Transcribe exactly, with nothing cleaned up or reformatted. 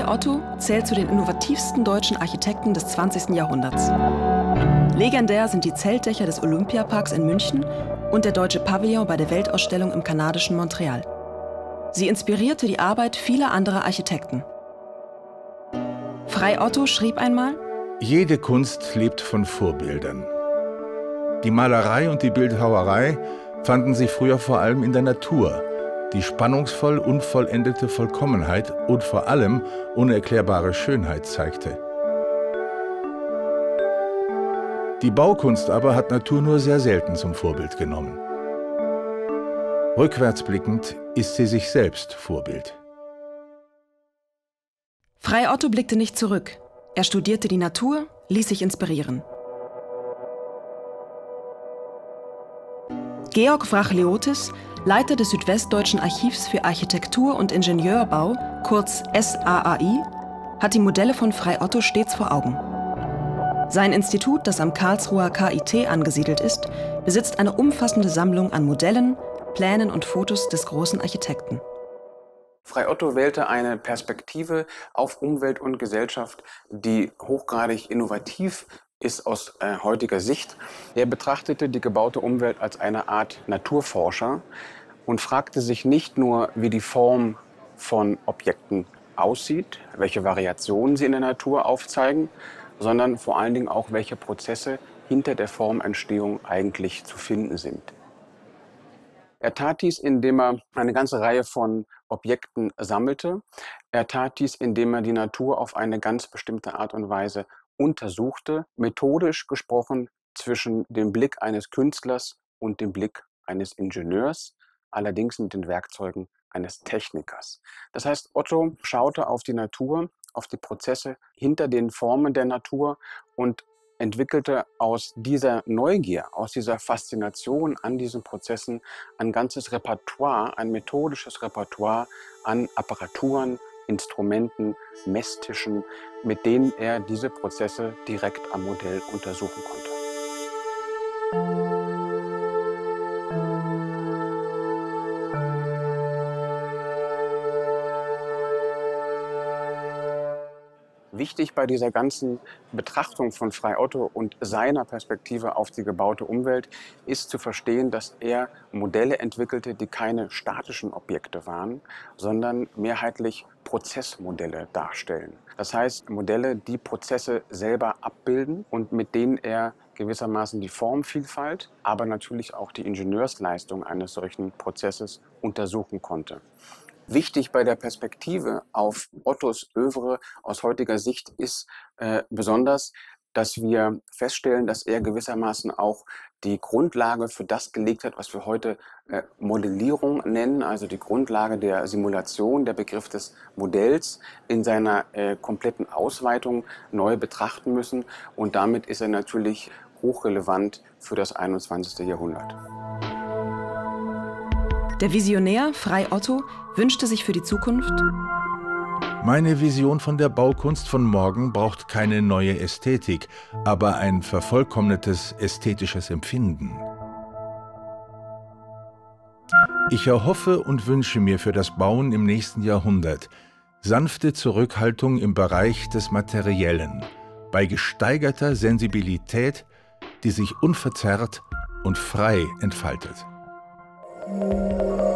Frei Otto zählt zu den innovativsten deutschen Architekten des zwanzigsten Jahrhunderts. Legendär sind die Zeltdächer des Olympiaparks in München und der deutsche Pavillon bei der Weltausstellung im kanadischen Montreal. Sie inspirierte die Arbeit vieler anderer Architekten. Frei Otto schrieb einmal: Jede Kunst lebt von Vorbildern. Die Malerei und die Bildhauerei fanden sich früher vor allem in der Natur, die spannungsvoll unvollendete Vollkommenheit und vor allem unerklärbare Schönheit zeigte. Die Baukunst aber hat Natur nur sehr selten zum Vorbild genommen. Rückwärtsblickend ist sie sich selbst Vorbild. Frei Otto blickte nicht zurück. Er studierte die Natur, ließ sich inspirieren. Georg Wrachliotis, Leiter des Südwestdeutschen Archivs für Architektur und Ingenieurbau, kurz S A A I, hat die Modelle von Frei Otto stets vor Augen. Sein Institut, das am Karlsruher K I T angesiedelt ist, besitzt eine umfassende Sammlung an Modellen, Plänen und Fotos des großen Architekten. Frei Otto wählte eine Perspektive auf Umwelt und Gesellschaft, die hochgradig innovativ ist aus äh, heutiger Sicht. Er betrachtete die gebaute Umwelt als eine Art Naturforscher und fragte sich nicht nur, wie die Form von Objekten aussieht, welche Variationen sie in der Natur aufzeigen, sondern vor allen Dingen auch, welche Prozesse hinter der Formentstehung eigentlich zu finden sind. Er tat dies, indem er eine ganze Reihe von Objekten sammelte. Er tat dies, indem er die Natur auf eine ganz bestimmte Art und Weise untersuchte, methodisch gesprochen zwischen dem Blick eines Künstlers und dem Blick eines Ingenieurs, allerdings mit den Werkzeugen eines Technikers. Das heißt, Otto schaute auf die Natur, auf die Prozesse hinter den Formen der Natur und entwickelte aus dieser Neugier, aus dieser Faszination an diesen Prozessen ein ganzes Repertoire, ein methodisches Repertoire an Apparaturen, Instrumenten, Messtischen, mit denen er diese Prozesse direkt am Modell untersuchen konnte. Wichtig bei dieser ganzen Betrachtung von Frei Otto und seiner Perspektive auf die gebaute Umwelt ist zu verstehen, dass er Modelle entwickelte, die keine statischen Objekte waren, sondern mehrheitlich Prozessmodelle darstellen. Das heißt, Modelle, die Prozesse selber abbilden und mit denen er gewissermaßen die Formvielfalt, aber natürlich auch die Ingenieursleistung eines solchen Prozesses untersuchen konnte. Wichtig bei der Perspektive auf Ottos Œuvre aus heutiger Sicht ist äh, besonders, dass wir feststellen, dass er gewissermaßen auch die Grundlage für das gelegt hat, was wir heute äh, Modellierung nennen, also die Grundlage der Simulation, der Begriff des Modells in seiner äh, kompletten Ausweitung neu betrachten müssen. Und damit ist er natürlich hochrelevant für das einundzwanzigste Jahrhundert. Der Visionär Frei Otto wünschte sich für die Zukunft: Meine Vision von der Baukunst von morgen braucht keine neue Ästhetik, aber ein vervollkommnetes ästhetisches Empfinden. Ich erhoffe und wünsche mir für das Bauen im nächsten Jahrhundert sanfte Zurückhaltung im Bereich des Materiellen, bei gesteigerter Sensibilität, die sich unverzerrt und frei entfaltet.